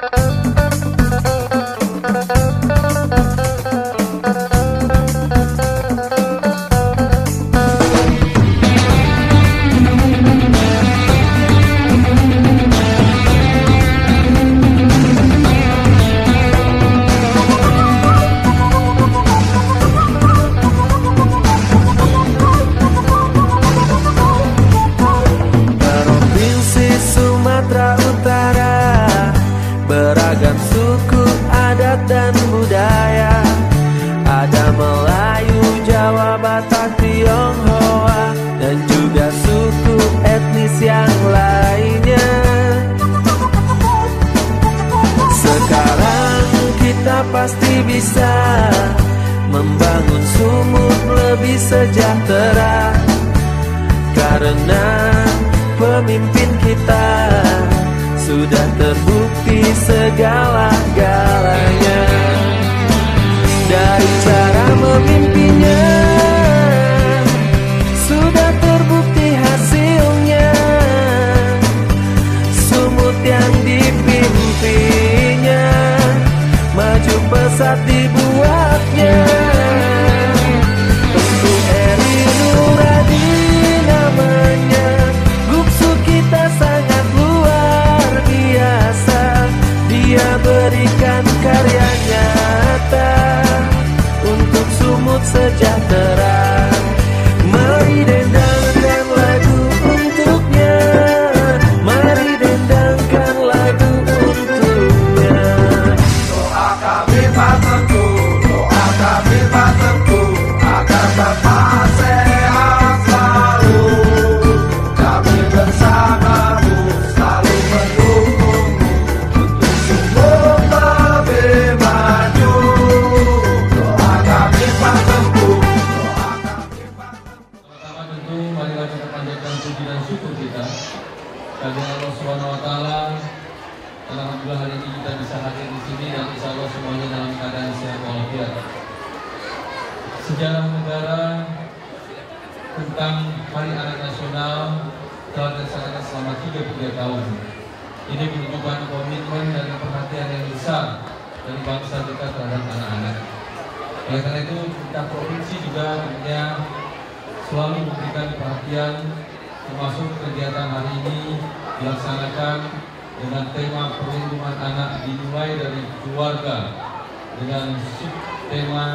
Beragam suku, adat dan budaya, ada Melayu, Jawa, Batak, Tionghoa, dan juga suku etnis yang lainnya. Sekarang kita pasti bisa membangun Sumut lebih sejahtera, karena pemimpin kita sudah terbukti segala-galanya. Dari cara memimpinnya sudah terbukti hasilnya. Sumut yang dipimpinnya maju pesat dibuatnya. Tentu Eri Nuradi namanya, Gupsu kita sangat luar biasa. Dia berikan karya nyata untuk Sumut sejahtera. Mari dendangkan lagu untuknya, mari dendangkan lagu untuknya. Doa kami Pak Tengku, doa kami Pak Tengku, agar Bapak sehat selalu. Kami bersamamu selalu mendukungmu untuk Sumut lebih maju. Doa kami Pak Tengku, doa kami Pak Tengku. Pertama tentu marilah kita panjatkan puji dan syukur kita kepada Allah Subhanahu wa taala. Alhamdulillah hari ini kita bisa hadir di sini dan insya Allah semuanya dalam keadaan sehat walafiat. Sejarah negara tentang Hari Anak Nasional telah dilaksanakan selama 33 tahun. Ini menunjukkan komitmen dan perhatian yang besar dari bangsa kita terhadap anak-anak. Oleh karena itu, kita provinsi juga tentunya selalu memberikan perhatian, termasuk kegiatan hari ini dilaksanakan dengan tema perlindungan anak dimulai dari keluarga dengan subtema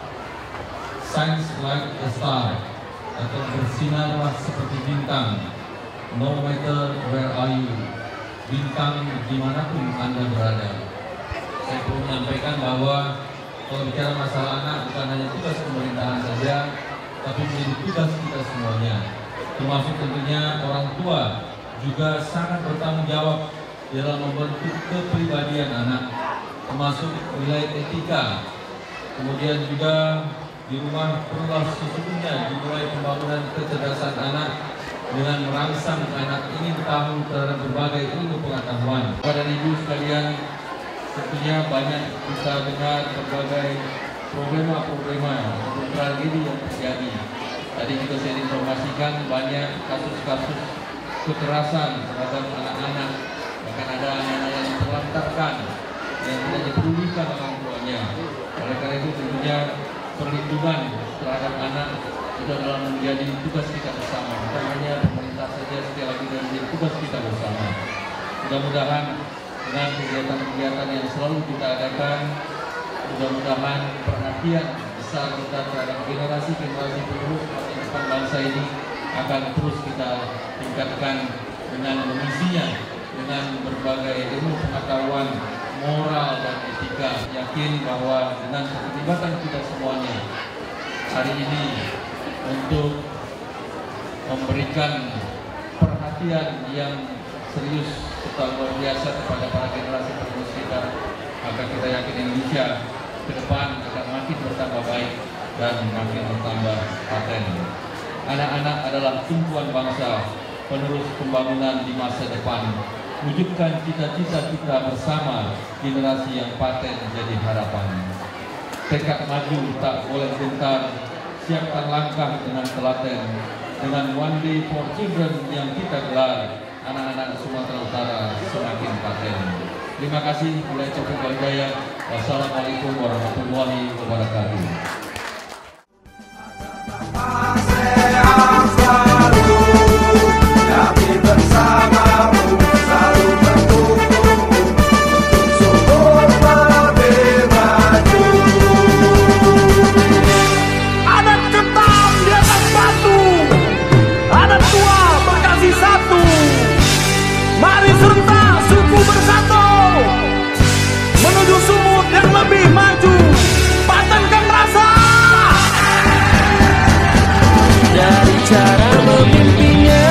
Shine Like a Star atau bersinarlah seperti bintang, no matter where are you, bintang dimanapun Anda berada. Saya perlu menyampaikan bahwa kalau bicara masalah anak bukan hanya tugas pemerintahan saja, tapi menjadi tugas kita semuanya, termasuk tentunya orang tua juga sangat bertanggung jawab dalam membentuk kepribadian anak, termasuk nilai etika. Kemudian juga di rumah perlulah sesungguhnya dimulai pembangunan kecerdasan anak dengan merangsang anak ingin tahu terhadap berbagai ilmu pengetahuan. Kepada ibu sekalian, tentunya banyak kita dengar berbagai problema atau tragedi yang terjadi. Tadi juga saya informasikan banyak kasus-kasus kekerasan terhadap anak-anak, bahkan ada anak-anak yang terlantarkan yang tidak dipedulikan orang tuanya. Oleh karena itu tentunya perlindungan terhadap anak itu adalah menjadi tugas kita bersama. Bukan hanya pemerintah saja, sekali lagi menjadi tugas kita bersama. Mudah-mudahan dengan kegiatan-kegiatan yang selalu kita adakan, mudah-mudahan perhatian besar kita terhadap generasi-generasi penerus masa depan bangsa ini akan terus kita tingkatkan dengan mengisinya dengan berbagai ilmu pengetahuan, moral dan etika. Yakin bahwa dengan keterlibatan kita semuanya hari ini untuk memberikan perhatian yang serius serta luar biasa kepada para generasi penerus kita, maka kita yakin Indonesia ke depan akan makin bertambah baik dan makin bertambah paten. Anak-anak adalah tumpuan bangsa, penerus pembangunan di masa depan. Wujudkan cita-cita kita bersama, generasi yang paten jadi harapan. Tekad maju tak boleh gentar, siapkan langkah dengan telaten. Dengan One Day for Children yang kita gelar, anak-anak Sumatera Utara semakin paten. Terima kasih. Mulai Taufik Walhidayah. Wassalamualaikum warahmatullahi wabarakatuh. Sehat selalu, kami bersamamu selalu mendukungmu untuk sumur lebih maju. Adat ketam di atas batu, adat tua berkasih satu. Mari serta suku bersatu menuju sumut yang lebih maju. Patenkan rasa. Dari cara memimpinya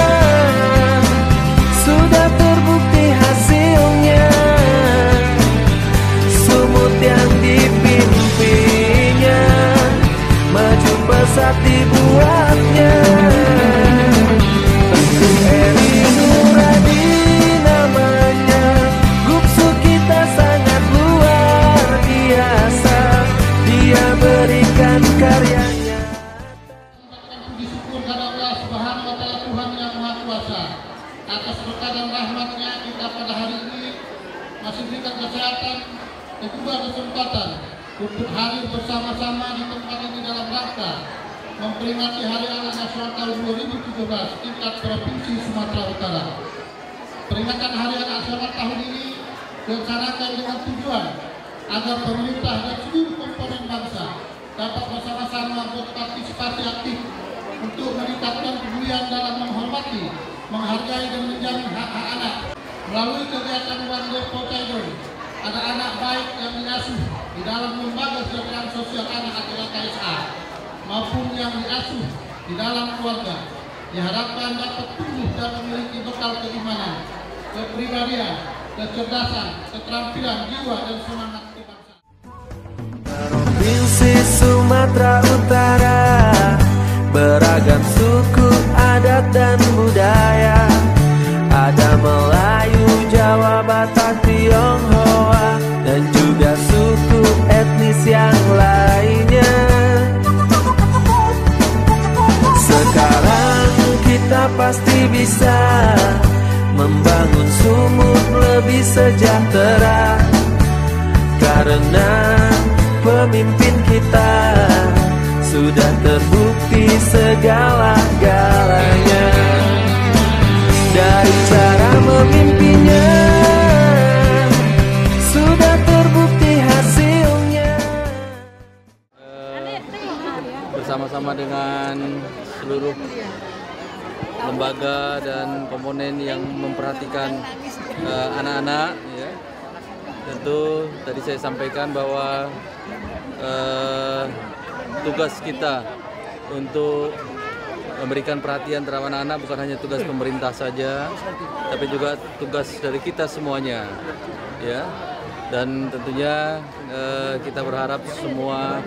sudah terbukti hasilnya. Sumut yang dipimpinya maju pesat dibuatnya. Tengku Eri Nuradi namanya, Gupsu kita sangat luar biasa. Dia berikan karyanya. Puji syukur kepada Allah Subhanahu wa Ta'ala, Tuhan yang Maha Kuasa, atas berkah dan rahmat-Nya kita pada hari ini masih diberikan kesehatan dan juga kesempatan untuk hadir bersama-sama di tempat ini dalam rangka memperingati Hari Anak Nasional tahun 2017 tingkat Provinsi Sumatera Utara. Peringatan Hari Anak Nasional tahun ini dilaksanakan dengan tujuan agar pemerintah dan seluruh komponen bangsa dapat bersama-sama berpartisipasi aktif untuk meningkatkan kepedulian dalam menghormati, menghargai dan menjamin hak-hak anak melalui kegiatan One Day for Children. Ada anak baik yang diasuh di dalam lembaga kesejahteraan sosial anak atau LKSA maupun yang diasuh di dalam keluarga, diharapkan dapat tumbuh dan memiliki bekal keimanan, kepribadian, kecerdasan, keterampilan jiwa dan semangat kebangsaan. Provinsi Sumatera Utara, beragam suku, adat dan budaya. Ada Melayu, Jawa, Batak, Tionghoa, dan juga suku etnis yang lainnya. Sekarang kita pasti bisa membangun Sumut lebih sejahtera, karena pemimpin kita sudah terbukti segala-galanya. Dari cara memimpinnya sudah terbukti hasilnya. Bersama-sama dengan seluruh lembaga dan komponen yang memperhatikan anak-anak, ya. Tentu tadi saya sampaikan bahwa tugas kita untuk memberikan perhatian terhadap anak-anak bukan hanya tugas pemerintah saja, tapi juga tugas dari kita semuanya, ya. Dan tentunya kita berharap semua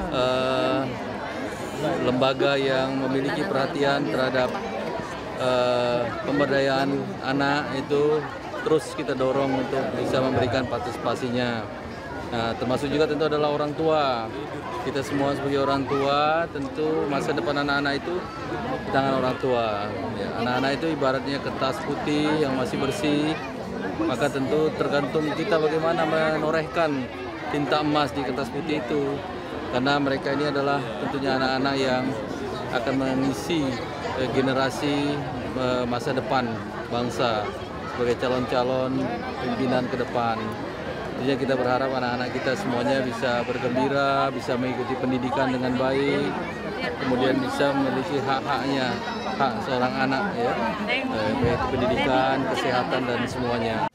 lembaga yang memiliki perhatian terhadap pemberdayaan anak itu terus kita dorong untuk bisa memberikan partisipasinya. Nah, termasuk juga tentu adalah orang tua. Kita semua sebagai orang tua, tentu masa depan anak-anak itu di tangan orang tua. Ya, anak-anak itu ibaratnya kertas putih yang masih bersih, maka tentu tergantung kita bagaimana menorehkan tinta emas di kertas putih itu. Karena mereka ini adalah tentunya anak-anak yang akan mengisi generasi masa depan bangsa sebagai calon-calon pimpinan ke depan. Tentunya kita berharap anak-anak kita semuanya bisa bergembira, bisa mengikuti pendidikan dengan baik, kemudian bisa memiliki hak-haknya, hak seorang anak, ya, baik pendidikan, kesehatan dan semuanya.